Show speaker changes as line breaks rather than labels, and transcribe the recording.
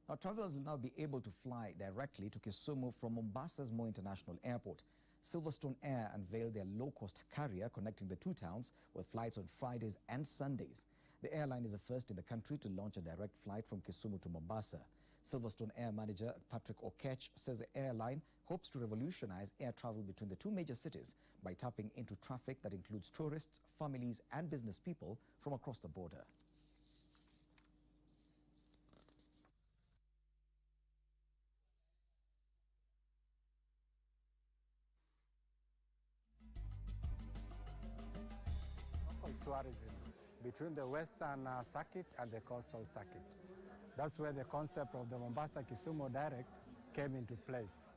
Now, travelers will now be able to fly directly to Kisumu from Mombasa's Moi International Airport. Silverstone Air unveiled their low-cost carrier connecting the two towns with flights on Fridays and Sundays. The airline is the first in the country to launch a direct flight from Kisumu to Mombasa. Silverstone Air manager Patrick Okech says the airline hopes to revolutionize air travel between the two major cities by tapping into traffic that includes tourists, families and business people from across the border.
Tourism between the western circuit and the coastal circuit. That's where the concept of the Mombasa-Kisumu Direct came into place.